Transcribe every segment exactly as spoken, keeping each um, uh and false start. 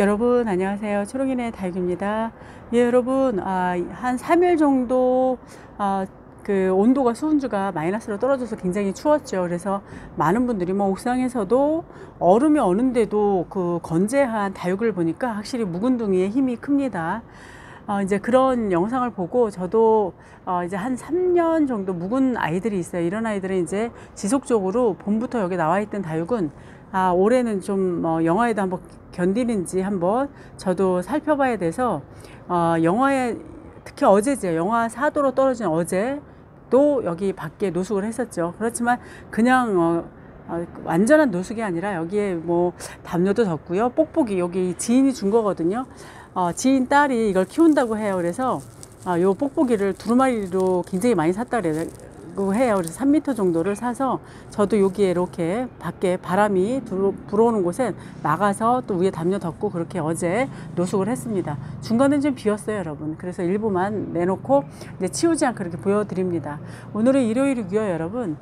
여러분 안녕하세요. 초롱이네 다육입니다. 예, 여러분 아, 한 삼 일 정도 아, 그 온도가 수온주가 마이너스로 떨어져서 굉장히 추웠죠. 그래서 많은 분들이 뭐 옥상에서도 얼음이 어는데도 그 건재한 다육을 보니까 확실히 묵은둥이의 힘이 큽니다. 어, 이제 그런 영상을 보고 저도 어, 이제 한 삼 년 정도 묵은 아이들이 있어요. 이런 아이들은 이제 지속적으로 봄부터 여기 나와 있던 다육은 아, 올해는 좀 어, 영하에도 한번 견디는지 한번 저도 살펴봐야 돼서 어, 영하에 특히 어제죠. 영하 사 도로 떨어진 어제도 여기 밖에 노숙을 했었죠. 그렇지만 그냥 어, 어, 완전한 노숙이 아니라 여기에 뭐 담요도 덮고요. 뽁뽁이 여기 지인이 준 거거든요. 어, 지인 딸이 이걸 키운다고 해요. 그래서 어, 요 뽁뽁이를 두루마리로 굉장히 많이 샀다 그래고 해요. 그래서 삼 미터 정도를 사서 저도 여기에 이렇게 밖에 바람이 들어, 불어오는 곳에 나가서 또 위에 담요 덮고 그렇게 어제 노숙을 했습니다. 중간은 좀 비었어요, 여러분. 그래서 일부만 내놓고 이제 치우지 않고 이렇게 보여드립니다. 오늘은 일요일이고요, 여러분.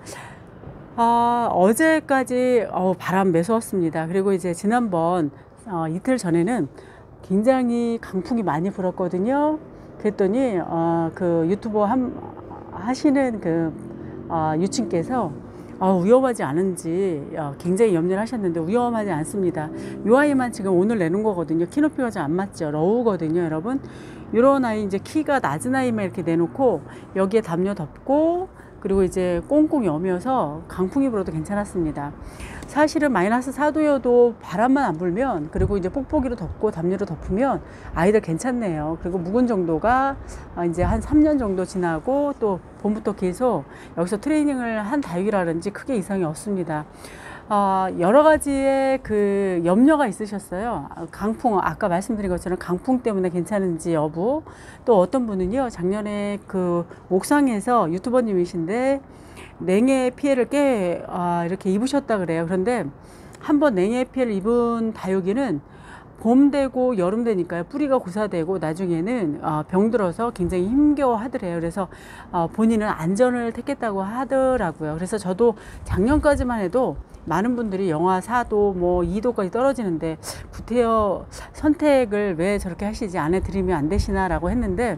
아, 어제까지 어, 바람 매서웠습니다. 그리고 이제 지난번 어, 이틀 전에는 굉장히 강풍이 많이 불었거든요. 그랬더니 어, 그 유튜버 한, 하시는 그 어, 유친께서 어, 위험하지 않은지 어, 굉장히 염려를 하셨는데 위험하지 않습니다. 이 아이만 지금 오늘 내는 거거든요. 키 높이가 좀 안 맞죠. 러우거든요, 여러분. 이런 아이 이제 키가 낮은 아이만 이렇게 내놓고 여기에 담요 덮고 그리고 이제 꽁꽁 여며서 강풍이 불어도 괜찮았습니다. 사실은 마이너스 사 도여도 바람만 안 불면 그리고 이제 뽁뽁이로 덮고 담요로 덮으면 아이들 괜찮네요. 그리고 묵은 정도가 이제 한 삼 년 정도 지나고 또 봄부터 계속 여기서 트레이닝을 한 다육이라든지 크게 이상이 없습니다. 어, 여러 가지의 그 염려가 있으셨어요. 강풍, 아까 말씀드린 것처럼 강풍 때문에 괜찮은지 여부. 또 어떤 분은요, 작년에 그 옥상에서 유튜버님이신데 냉해 피해를 꽤 아, 이렇게 입으셨다 그래요. 그런데 한번 냉해 피해를 입은 다육이는 봄 되고 여름 되니까요, 뿌리가 고사되고 나중에는 어, 병들어서 굉장히 힘겨워 하더래요. 그래서 어, 본인은 안전을 택했다고 하더라고요. 그래서 저도 작년까지만 해도 많은 분들이 영하 사 도 뭐 이 도까지 떨어지는데 구태여 선택을 왜 저렇게 하시지, 안 해드리면 안 되시나 라고 했는데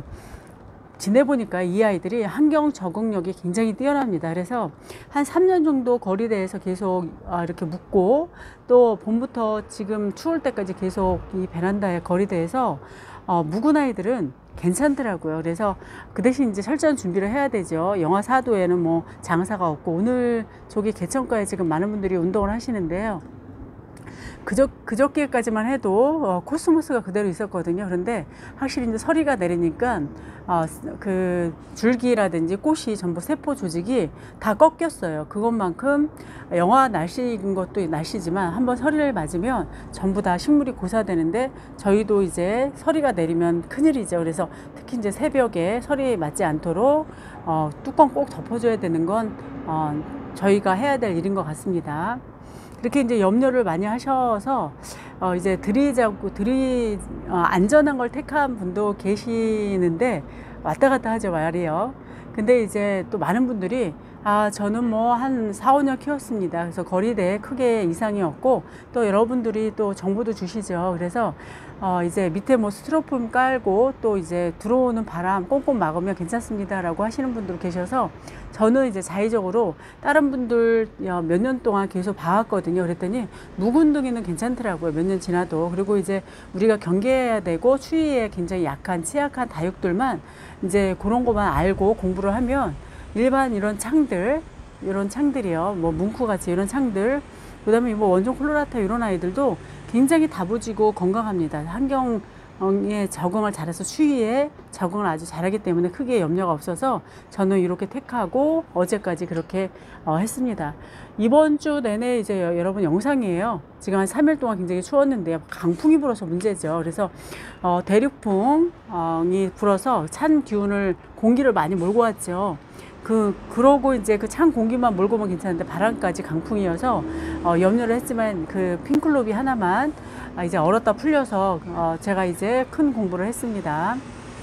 지내보니까 이 아이들이 환경 적응력이 굉장히 뛰어납니다. 그래서 한 삼 년 정도 거리대에서 계속 이렇게 묵고 또 봄부터 지금 추울 때까지 계속 이 베란다의 거리대에서 어, 묵은 아이들은 괜찮더라고요. 그래서 그 대신 이제 철저한 준비를 해야 되죠. 영하 사 도에는 뭐 장사가 없고 오늘 저기 개천가에 지금 많은 분들이 운동을 하시는데요. 그저, 그저께까지만 해도 어, 코스모스가 그대로 있었거든요. 그런데 확실히 이제 서리가 내리니까 어, 그 줄기라든지 꽃이 전부 세포 조직이 다 꺾였어요. 그것만큼 영하 날씨인 것도 날씨지만 한번 서리를 맞으면 전부 다 식물이 고사되는데 저희도 이제 서리가 내리면 큰일이죠. 그래서 특히 이제 새벽에 서리에 맞지 않도록 어, 뚜껑 꼭 덮어줘야 되는 건 어, 저희가 해야 될 일인 것 같습니다. 이렇게 이제 염려를 많이 하셔서 어 이제 들이자고 들이 어 안전한 걸 택한 분도 계시는데 왔다 갔다 하죠, 말이요. 근데 이제 또 많은 분들이 아, 저는 뭐 한 사, 오 년 키웠습니다. 그래서 거리대에 크게 이상이 없고 또 여러분들이 또 정보도 주시죠. 그래서 어 이제 밑에 뭐 스티로폼 깔고 또 이제 들어오는 바람 꽁꽁 막으면 괜찮습니다 라고 하시는 분들 계셔서 저는 이제 자의적으로 다른 분들 몇 년 동안 계속 봐왔거든요. 그랬더니 묵은둥이는 괜찮더라고요, 몇 년 지나도. 그리고 이제 우리가 경계해야 되고 추위에 굉장히 약한 취약한 다육들만 이제 그런 것만 알고 공부를 하면 일반 이런 창들, 이런 창들이요, 뭐 뭉크 같이 이런 창들, 그 다음에 뭐 원종 콜로라타 이런 아이들도 굉장히 다부지고 건강합니다. 환경에 적응을 잘해서 추위에 적응을 아주 잘하기 때문에 크게 염려가 없어서 저는 이렇게 택하고 어제까지 그렇게 어, 했습니다. 이번 주 내내 이제 여러분 영상이에요. 지금 한 삼 일 동안 굉장히 추웠는데요, 강풍이 불어서 문제죠. 그래서 어, 대륙풍이 불어서 찬 기운을, 공기를 많이 몰고 왔죠. 그, 그러고 이제 그 찬 공기만 몰고 오면 괜찮은데 바람까지 강풍이어서 어, 염려를 했지만 그 핑클롭이 하나만 아, 이제 얼었다 풀려서 어, 제가 이제 큰 공부를 했습니다.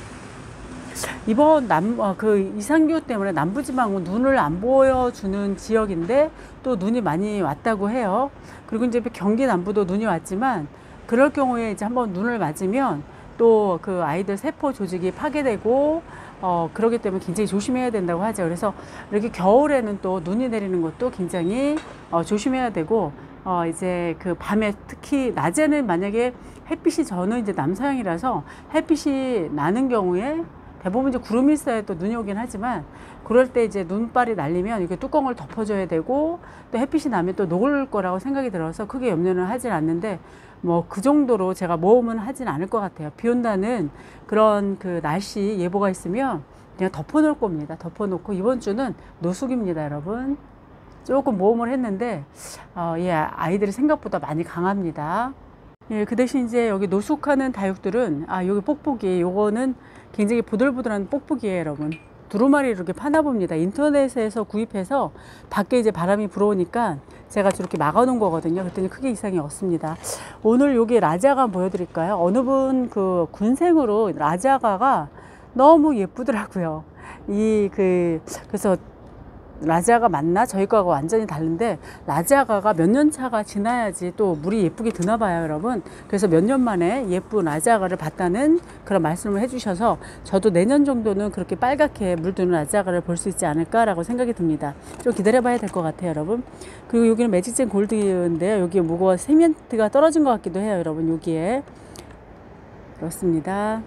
이번 남, 어, 그 이상기후 때문에 남부지방은 눈을 안 보여주는 지역인데 또 눈이 많이 왔다고 해요. 그리고 이제 경기 남부도 눈이 왔지만 그럴 경우에 이제 한번 눈을 맞으면 또 그 아이들 세포 조직이 파괴되고 어, 그러기 때문에 굉장히 조심해야 된다고 하죠. 그래서 이렇게 겨울에는 또 눈이 내리는 것도 굉장히 어, 조심해야 되고, 어, 이제 그 밤에 특히 낮에는 만약에 햇빛이, 저는 이제 남서양이라서 햇빛이 나는 경우에 대부분 이제 구름이 있어야 또 눈이 오긴 하지만, 그럴 때 이제 눈발이 날리면 이렇게 뚜껑을 덮어줘야 되고, 또 햇빛이 나면 또 녹을 거라고 생각이 들어서 크게 염려는 하진 않는데, 뭐 그 정도로 제가 모험은 하진 않을 것 같아요. 비 온다는 그런 그 날씨 예보가 있으면 그냥 덮어놓을 겁니다. 덮어놓고 이번 주는 노숙입니다, 여러분. 조금 모험을 했는데 어, 예, 아이들이 생각보다 많이 강합니다. 예, 그 대신 이제 여기 노숙하는 다육들은, 아, 여기 뽁뽁이, 요거는 굉장히 보들보들한 뽁뽁이에요, 여러분. 두루마리 이렇게 파나 봅니다. 인터넷에서 구입해서 밖에 이제 바람이 불어오니까 제가 저렇게 막아 놓은 거거든요. 그랬더니 크게 이상이 없습니다. 오늘 여기 라자가 보여드릴까요? 어느 분 그 군생으로 라자가가 너무 예쁘더라고요. 이 그 그래서 라자가 맞나? 저희 거하고 완전히 다른데, 라자가가 몇 년 차가 지나야지 또 물이 예쁘게 드나 봐요, 여러분. 그래서 몇 년 만에 예쁜 라자가를 봤다는 그런 말씀을 해주셔서 저도 내년 정도는 그렇게 빨갛게 물드는 라자가를 볼 수 있지 않을까라고 생각이 듭니다. 좀 기다려 봐야 될 것 같아요, 여러분. 그리고 여기는 매직젠 골드인데요. 여기 뭐가 세멘트가 떨어진 것 같기도 해요, 여러분. 여기에 그렇습니다.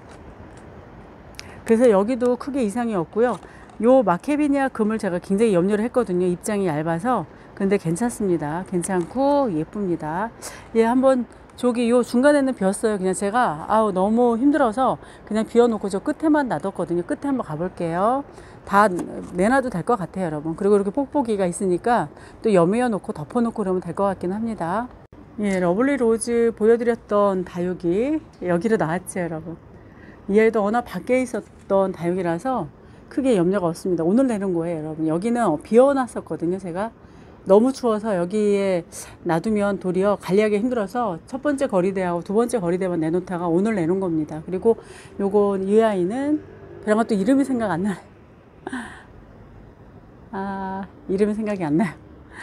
그래서 여기도 크게 이상이 없고요. 요 마케비니아 금을 제가 굉장히 염려를 했거든요. 입장이 얇아서. 근데 괜찮습니다. 괜찮고 예쁩니다. 예, 한번 저기 요 중간에는 비었어요. 그냥 제가 아우 너무 힘들어서 그냥 비워놓고 저 끝에만 놔뒀거든요. 끝에 한번 가볼게요. 다 내놔도 될 것 같아요, 여러분. 그리고 이렇게 뽁뽁이가 있으니까 또 여미어 놓고 덮어놓고 그러면 될 것 같긴 합니다. 예, 러블리 로즈 보여드렸던 다육이 여기로 나왔죠, 여러분. 이 아이도 워낙 밖에 있었던 다육이라서 크게 염려가 없습니다. 오늘 내는 거예요, 여러분. 여기는 비워놨었거든요, 제가. 너무 추워서 여기에 놔두면 도리어 관리하기 힘들어서 첫 번째 거리대하고 두 번째 거리대만 내놓다가 오늘 내놓은 겁니다. 그리고 요건 이 아이는 그런 것도 이름이 생각 안 나요. 아, 이름이 생각이 안 나요.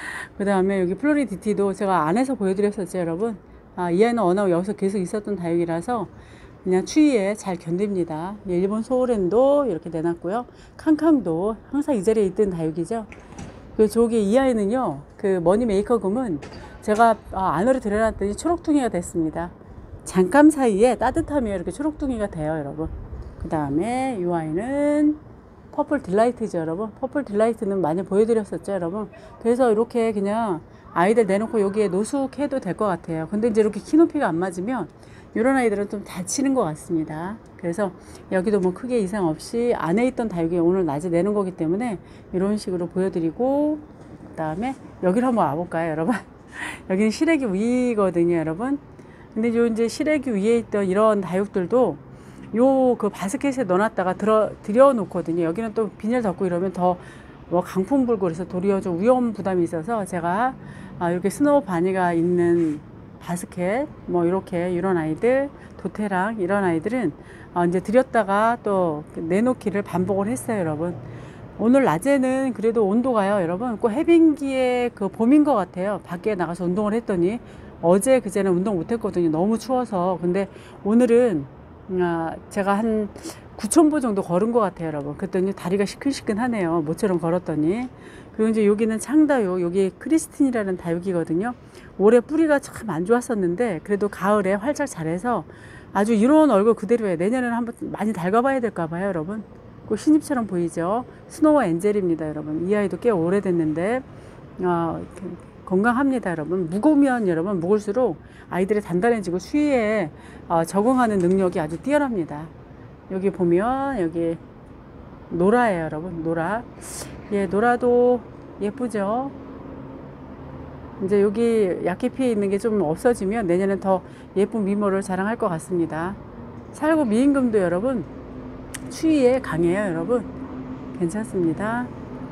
그 다음에 여기 플로리디티도 제가 안에서 보여드렸었죠, 여러분. 아, 이 아이는 워낙 여기서 계속 있었던 다육이라서 그냥 추위에 잘 견딥니다. 일본 소울엔도 이렇게 내놨고요. 캉캉도 항상 이 자리에 있던 다육이죠. 그 저기 이 아이는요, 그 머니 메이커 금은 제가 안으로 들여놨더니 초록둥이가 됐습니다. 잠깐 사이에 따뜻하면 이렇게 초록둥이가 돼요, 여러분. 그 다음에 이 아이는 퍼플 딜라이트죠, 여러분. 퍼플 딜라이트는 많이 보여드렸었죠, 여러분. 그래서 이렇게 그냥 아이들 내놓고 여기에 노숙해도 될 것 같아요. 근데 이제 이렇게 키 높이가 안 맞으면 이런 아이들은 좀 다치는 것 같습니다. 그래서 여기도 뭐 크게 이상 없이 안에 있던 다육이 오늘 낮에 내는 거기 때문에 이런 식으로 보여드리고, 그 다음에 여기로 한번 와볼까요, 여러분? 여기는 시래기 위거든요, 여러분. 근데 요 이제 시래기 위에 있던 이런 다육들도 요 그 바스켓에 넣어놨다가 들어 들여 놓거든요. 여기는 또 비닐 덮고 이러면 더 뭐 강풍 불고 그래서 도리어 좀 위험 부담이 있어서 제가 아, 이렇게 스노우 바니가 있는 바스켓, 뭐 이렇게 이런 아이들, 도테랑 이런 아이들은 어 이제 들였다가 또 내놓기를 반복을 했어요, 여러분. 오늘 낮에는 그래도 온도가요, 여러분, 꼭 해빙기의 그 봄인 것 같아요. 밖에 나가서 운동을 했더니 어제 그제는 운동 못 했거든요. 너무 추워서. 근데 오늘은 아, 제가 한 구천 보 정도 걸은 것 같아요, 여러분. 그랬더니 다리가 시큰시큰하네요. 모처럼 걸었더니. 그리고 이제 여기는 창다육, 여기 크리스틴이라는 다육이거든요. 올해 뿌리가 참 안 좋았었는데 그래도 가을에 활짝 자라서 아주 이런 얼굴 그대로예요. 내년에는 한번 많이 닳아봐야 될까 봐요, 여러분. 꼭 신입처럼 보이죠. 스노우 엔젤입니다, 여러분. 이 아이도 꽤 오래됐는데 어, 건강합니다, 여러분. 무거우면 여러분 무거울수록 아이들이 단단해지고 추위에 어, 적응하는 능력이 아주 뛰어납니다. 여기 보면 여기 노라예요, 여러분. 노라. 예, 노라도 예쁘죠. 이제 여기 약해 피해 있는 게 좀 없어지면 내년엔 더 예쁜 미모를 자랑할 것 같습니다. 살구 미인금도 여러분 추위에 강해요, 여러분. 괜찮습니다.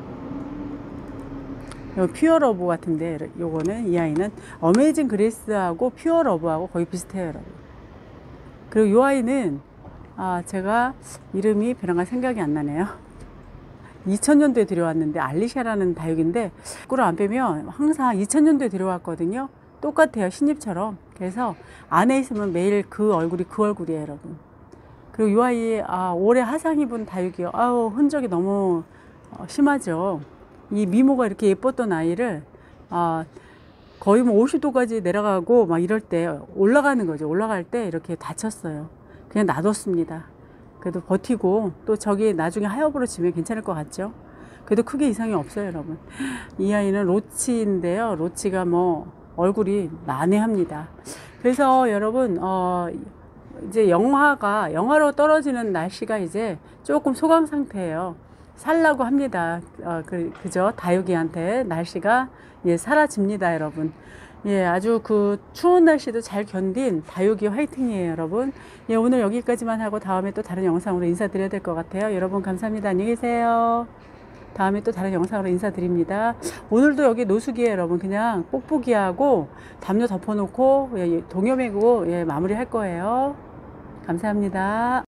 요 퓨어러브 같은데 요거는 이 아이는 어메이징 그레이스하고 퓨어러브하고 거의 비슷해요, 여러분. 그리고 요 아이는 아 제가 이름이 별랑가 생각이 안 나네요. 이천 년도에 들여왔는데 알리샤라는 다육인데 꿀을 안 빼면 항상 이천 년도에 들여왔거든요. 똑같아요. 신입처럼. 그래서 안에 있으면 매일 그 얼굴이 그 얼굴이에요, 여러분. 그리고 이 아이, 아, 올해 하상 입은 다육이요. 아우, 흔적이 너무 어, 심하죠. 이 미모가 이렇게 예뻤던 아이를, 아, 거의 뭐 오십 도까지 내려가고 막 이럴 때 올라가는 거죠. 올라갈 때 이렇게 다쳤어요. 그냥 놔뒀습니다. 그래도 버티고 또 저기 나중에 하엽으로 지면 괜찮을 것 같죠. 그래도 크게 이상이 없어요, 여러분. 이 아이는 로치인데요. 로치가 뭐 얼굴이 난해합니다. 그래서 여러분, 어, 이제 영하가, 영하로 떨어지는 날씨가 이제 조금 소강 상태예요. 살라고 합니다. 어, 그, 그죠? 다육이한테 날씨가 예, 사라집니다, 여러분. 예, 아주 그 추운 날씨도 잘 견딘 다육이 화이팅이에요, 여러분. 예, 오늘 여기까지만 하고 다음에 또 다른 영상으로 인사드려야 될 것 같아요. 여러분 감사합니다. 안녕히 계세요. 다음에 또 다른 영상으로 인사드립니다. 오늘도 여기 노숙이에요, 여러분. 그냥 뽁뽁이하고 담요 덮어놓고 예, 동여매고 예, 마무리 할 거예요. 감사합니다.